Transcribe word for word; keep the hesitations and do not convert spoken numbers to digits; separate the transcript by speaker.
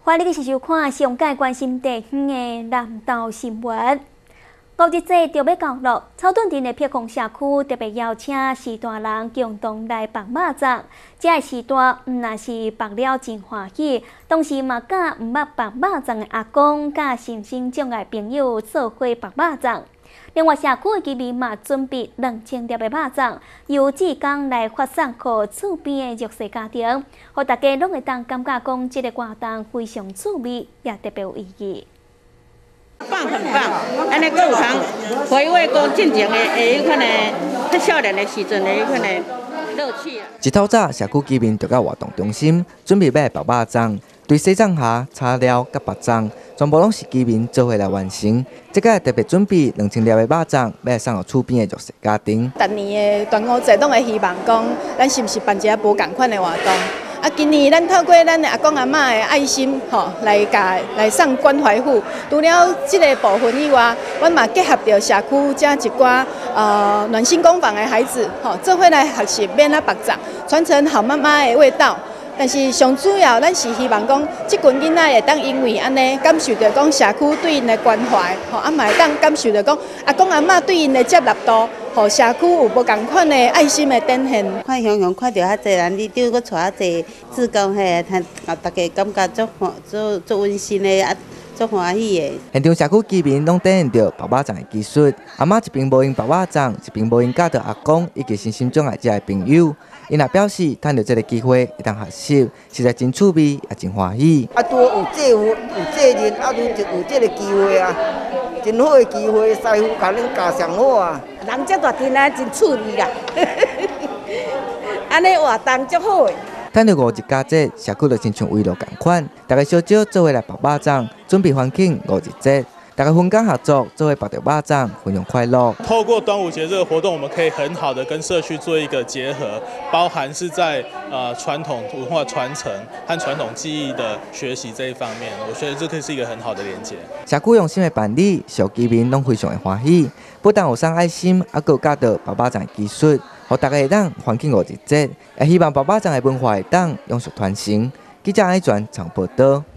Speaker 1: 欢迎你继续看上界关心地方的南投新闻。五日节就要到了，草屯镇的碧空社区特别邀请时大人共同来放肉粽。这个时大毋但是放了真欢喜，同时嘛甲毋捌放肉粽的阿公、甲身心障碍朋友做伙放肉粽。另外，社区的居民嘛准备两千粒的肉粽，由志工来发送给厝边的弱势家庭，互大家拢会当感觉讲，这个活动非常趣味，也特别有意义。
Speaker 2: 棒很棒，安尼佫有通回味讲进前的诶迄款的较少年的时阵的迄款的乐趣啊。
Speaker 3: 一透早，社区居民就到活动中心准备买包肉粽，对洗粽盒、叉料、甲白粽，全部拢是居民做伙来完成。这个特别准备两千粒的肉粽，要送予厝边的弱势家庭。
Speaker 4: 逐年的端午节，拢会希望讲，咱是毋是办一个无共款的活动？啊，今年咱透过咱的阿公阿嬷的爱心，吼，来甲来送关怀户。除了这个部分以外，阮嘛结合着社区遮一寡呃暖心工坊的孩子，吼，做伙来学习免啊白粽，传承好妈妈的味道。但是上主要，咱是希望讲，即群囡仔会当因为安尼感受到讲社区对因的关怀，吼，啊嘛会当感受到讲阿公阿嬷对因的接纳度，互社区有无共款的爱心的展现。
Speaker 5: 看雄雄看到遐济人，你丢佫带遐济志工嘿，通大家感觉足足足温馨的啊。足欢喜的。
Speaker 3: 现场社区居民拢体验到包肉粽的技术，阿嬷一边无用包肉粽，一边无用教着阿公以及身心障碍者的朋友。因也表示，趁到这个机会会当学习，实在真趣味，也真欢喜。
Speaker 6: 啊，多有这有有这人，啊，有有这个机会啊，真好的机会，师傅甲恁教上好啊。
Speaker 7: 人遮大天啊，真趣味啦，安尼活动足好诶。
Speaker 3: 趁到五一佳节，社区就亲像围炉同款，大家小少做伙来包肉粽，准备欢庆五日节。大家分工合作，做伙包着肉粽，分享快乐。
Speaker 8: 透过端午节这个活动，我们可以很好的跟社区做一个结合，包含是在呃传统文化传承和传统技艺的学习这一方面，我觉得这可以是一个很好的连接。
Speaker 3: 社区用心的办理，小居民拢非常的欢喜，不但有送爱心，还佫教到包肉粽的技术，互大家会当欢庆五日节，也希望包肉粽的文化会当永续传承。记者爱传常报道。